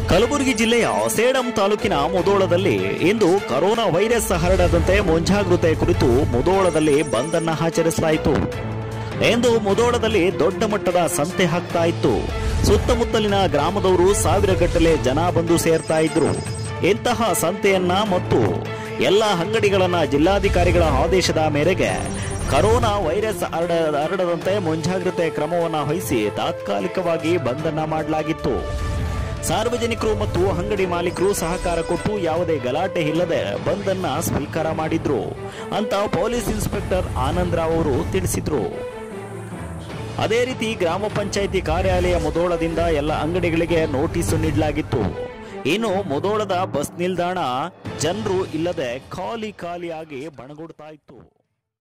ಕಲಬುರಗಿ ಜಿಲ್ಲೆಯ ಸೇಡಂ ತಾಲೂಕಿನ ಮುಧೋಳದಲ್ಲಿ ಇಂದು corona virus ಹರಡದಂತೆ ಮುಂಜಾಗ್ರತೆ ಕುರಿತು ಮುಧೋಳದಲ್ಲಿ ಬಂದ್ ಅನ್ನು ಆಚರಿಸಲಾಯಿತು. ಎಂದು ಮುಧೋಳದಲ್ಲಿ ದೊಡ್ಡ ಮಟ್ಟದ ಸಂತೆ ಹಾಕ್ತಾ ಇತ್ತು. ಸುತ್ತಮುತ್ತಲಿನ ಗ್ರಾಮದವರು ಸಾವಿರಗಟ್ಟಲೆ ಜನ ಬಂದು ಸೇರ್ತಾ ಇದ್ರು. ಇಂತಹ ಸಂತೆಯನ್ನ ಮತ್ತು ಎಲ್ಲ ಅಂಗಡಿಗಳನ್ನ ಜಿಲ್ಲಾಧಿಕಾರಿಗಳ ಆದೇಶದ ಮೇರೆಗೆ ಕೊರೋನಾ ವೈರಸ್ ಹರಡದಂತೆ ಮುಂಜಾಗ್ರತೆ ಕ್ರಮವನ್ನು ವಹಿಸಿ ತಾತ್ಕಾಲಿಕವಾಗಿ ಬಂದ್ ಅನ್ನು ಮಾಡಲಾಗಿತ್ತು. ಸಾರ್ವಜನಿಕರು ಮತ್ತು ಅಂಗಡಿ ಮಾಲೀಕರು ಸಹಕಾರ ಕೊಟ್ಟು ಯಾವುದೇ ಗಲಾಟೆ ಇಲ್ಲದೆ ಬಂದ್ ಅನ್ನು ಸ್ವೀಕಾರ ಮಾಡಿದ್ರು ಅಂತ ಪೊಲೀಸ್ ಇನ್ಸ್ಪೆಕ್ಟರ್ ಆನಂದ್ ರಾವ್ ಅವರು ತಿಳಿಸಿದ್ರು. ಅದೇ ರೀತಿ ಗ್ರಾಮ ಪಂಚಾಯಿತಿ ಕಾರ್ಯಾಲಯ ಮುಧೋಳದಿಂದ ಎಲ್ಲ ಅಂಗಡಿಗಳಿಗೆ ನೋಟಿಸ್ ನೀಡಲಾಗಿತ್ತು. ಇನ್ನು ಮುಧೋಳದ ಬಸ್ ನಿಲ್ದಾಣ ಜನರು ಇಲ್ಲದೆ ಖಾಲಿಯಾಗಿ ಬಣಗುಡ್ತಾ ಇತ್ತು.